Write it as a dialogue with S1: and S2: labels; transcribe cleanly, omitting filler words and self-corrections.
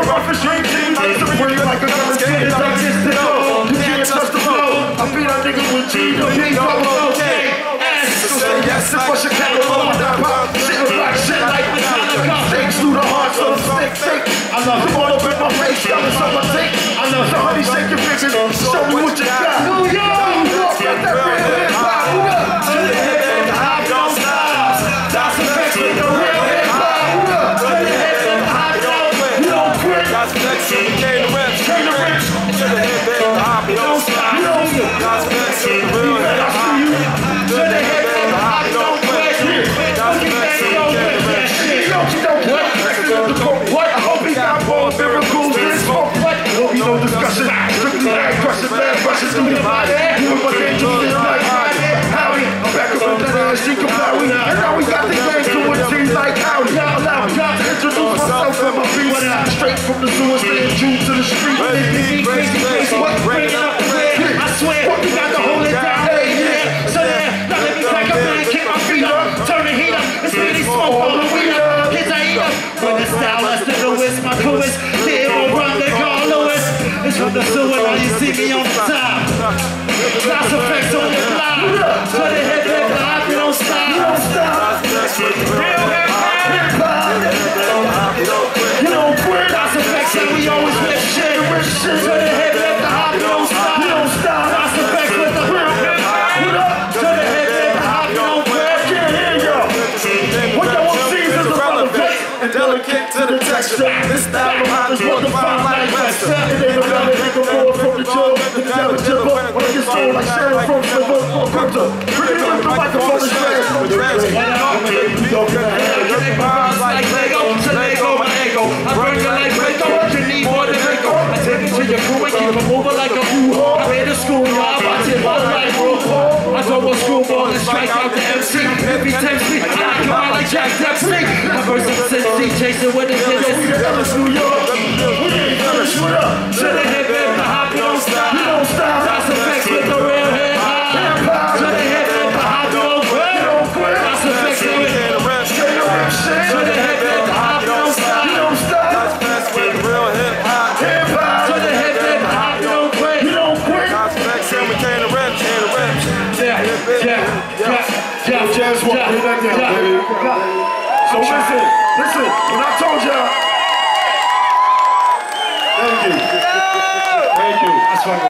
S1: rough as dream team, like to bring like a gun skin. Like this to go, you can't touch the flow. I beat a nigga with G, no P, double okay. So say yes, if I should count it all, that pop. Shit like shit like Metallica. Stakes through the heart, so stick. I love them all up in my face, diamonds on my take. I love the honey, shake your fingers, show me what you got. New York, got that real hip-hop. Who up? To the hip and the hop don't stop. That's the fix with the real hip-hop. Who up? To the hip and the hop don't quit. You don't quit. That's the fix with the K to Rips. To the hip and the hop don't stop. That's the fix with the real hip-hop. To the hip and the hop don't quit. That's the fix with the K to Rips. What? I hope he got more miracles in his smoke. What? Hope he no discussion. Strictly ag crushing, man, rushing through your body. You were dangerous like howdy. I'm back up with that ass, she can plowing. And now we got the game to a team like howdy. Allow me to introduce myself and my beat. Straight from the sewer, staying true to the street. Crazy, what? Bring it up, man. I swear, you got to hold it down. Hey, yeah. So there, now let me back up and kick my feet up. Turn the heat up, and see these smoke all the weed up. Kids I eat up. When the style less than Lewis, my coolest. They won't run, they call Lewis. It's from the sewer, now you see me on the top. That's effects on the block. To the hip, the hop, you don't stop. You don't stop. Real hip-hop. You don't quit. That's effects that we always lift shit. To the hip, the hop, you don't stop. You don't stop. That's effects with the real hip-hop. To the hip, the hop, you don't quit. I can't hear you. What y'all want to see is irrelevant and delicate to the texture. This style of mine is what define like Western. It ain't a valid nigga more from the jaw. The never jibber. When it gets sold like Sharon from Silver or Crypto. Bring it up the microphone and share it from the rest. We don't get ahead. Your minds like Lego. To Lego, my ego. I bring it like Waco. You need more than Waco. I take it to your crew and keep them over like a woo-haw. I made a school, y'all. I take my life RuPaul. I throw a screwball and strike out the MC. If he tempts me, I come out like Jack Dempsey. My verse is Cincy, chasing with the niggas. We the Ellis, New York. We ain't finished with up. To the hip and the hop, you don't stop. You don't stop. That's effects with the real hip-hop. To the hip and the hop, you don't quit. You don't quit. That's effects with the rap shit. To the hip and the hop, you don't stop. You don't stop. That's effects with the real hip-hop. To the hip and the hop, you don't quit. You don't quit. That's effects and we came to rap. Yeah. Just walk me back down, baby. So listen, when I told y'all, thank you. That's funny.